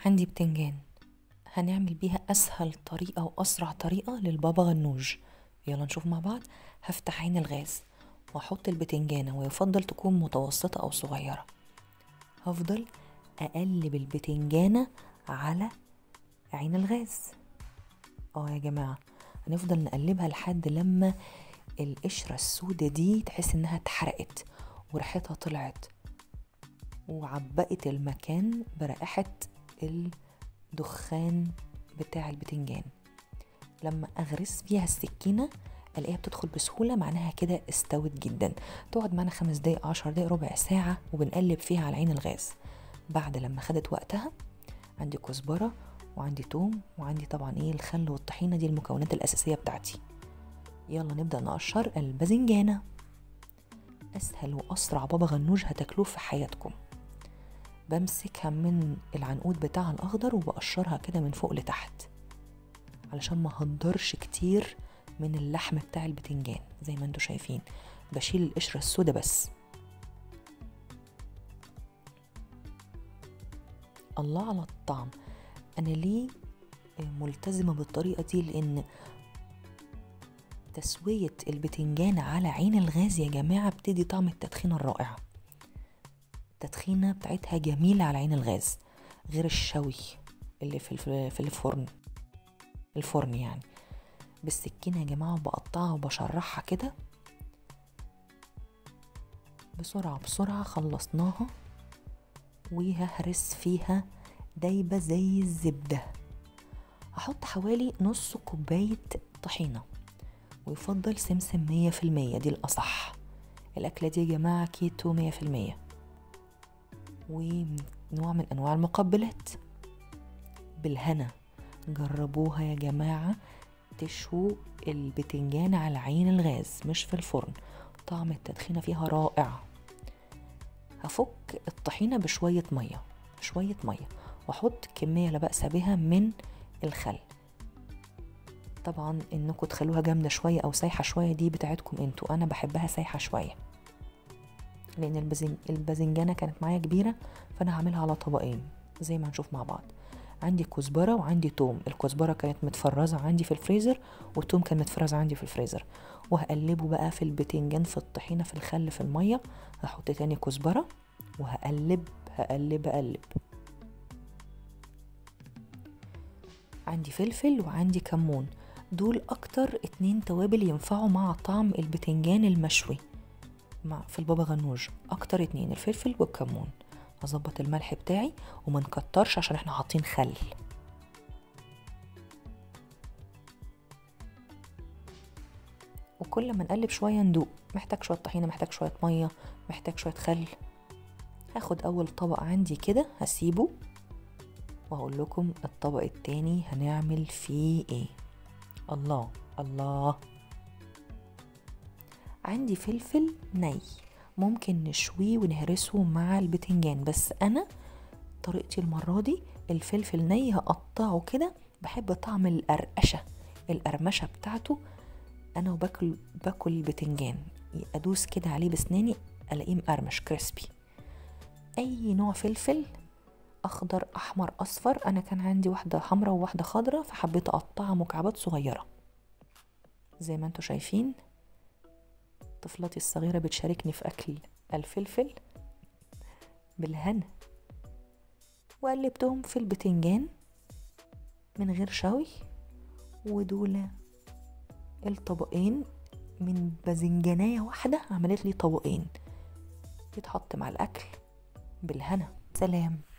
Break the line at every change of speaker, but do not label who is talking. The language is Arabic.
عندي بتنجان هنعمل بيها اسهل طريقة واسرع طريقة للبابا غنوج. يلا نشوف مع بعض. هفتح عين الغاز واحط البتنجانة، ويفضل تكون متوسطة او صغيرة. هفضل اقلب البتنجانة على عين الغاز. يا جماعة، هنفضل نقلبها لحد لما القشرة السودة دي تحس انها اتحرقت وريحتها طلعت وعبقت المكان برائحة الدخان بتاع البتنجان. لما اغرس فيها السكينة الاقيها بتدخل بسهولة، معناها كده استوت جدا. تقعد معنا 5 دقايق 10 دقايق ربع ساعة وبنقلب فيها على عين الغاز. بعد لما خدت وقتها عندي كزبرة وعندي توم وعندي طبعا الخل والطحينة، دي المكونات الأساسية بتاعتي. يلا نبدأ نقشر الباذنجانة. أسهل وأسرع بابا غنوج هتاكلوه في حياتكم. بمسكها من العنقود بتاعها الأخضر وبقشرها كده من فوق لتحت علشان ما هدرش كتير من اللحم بتاع البتنجان. زي ما انتوا شايفين بشيل القشرة السوداء بس. الله على الطعم. أنا ليه ملتزمة بالطريقة دي؟ لأن تسوية البتنجان على عين الغاز يا جماعة بتدي طعم التدخينة الرائع. التدخينة بتاعتها جميلة على عين الغاز غير الشوي اللي في الفرن يعني. بالسكينة يا جماعة بقطعها وبشرحها كده بسرعة بسرعة. خلصناها وههرس فيها دايبة زي الزبدة. هحط حوالي نص كوباية طحينة، ويفضل سمسم 100%، دي الأصح. الأكلة دي يا جماعة كيتو 100%، ونوع من أنواع المقبلات. بالهنا. جربوها يا جماعة، تشووا البتنجان على عين الغاز مش في الفرن. طعم التدخينة فيها رائع. هفك الطحينة بشوية مية واحط كمية لا بأس بها من الخل. طبعا انكم تخلوها جامدة شوية او سايحة شوية دي بتاعتكم انتوا، انا بحبها سايحة شوية لان الباذنجانة كانت معايا كبيرة، فانا هعملها على طبقين زي ما هنشوف مع بعض. عندي كزبرة وعندي توم. الكزبرة كانت متفرزة عندي في الفريزر، والتوم كان متفرز عندي في الفريزر. وهقلبه بقى في البتنجان في الطحينة في الخل في المية. هحط تاني كزبرة وهقلب هقلب. عندي فلفل وعندي كمون، دول اكتر 2 توابل ينفعوا مع طعم البتنجان المشوي في البابا غنوج. اكتر 2 الفلفل والكمون. هظبط الملح بتاعي وما نكترش عشان احنا حاطين خل. وكل ما نقلب شوية ندوق، محتاج شوية طحينة، محتاج شوية مية، محتاج شوية خل. هاخد اول طبق عندي كده هسيبه وهقول لكم الطبق التاني هنعمل فيه ايه. الله الله. عندي فلفل ني، ممكن نشويه ونهرسه مع البتنجان، بس انا طريقتي المرة دي الفلفل ني هقطعه كده. بحب طعم القرمشة بتاعته انا وباكل البتنجان. ادوس كده عليه بسناني الاقيه مقرمش كريسبي. اي نوع فلفل، اخضر احمر اصفر. انا كان عندي واحدة حمرا وواحدة خضرا فحبيت اقطعها مكعبات صغيرة. زي ما انتوا شايفين طفلتي الصغيرة بتشاركني في اكل الفلفل. بالهنا. وقلبتهم في البتنجان من غير شوي. ودول الطبقين من باذنجانية واحدة عملت لي طبقين يتحط مع الاكل. بالهنا. سلام.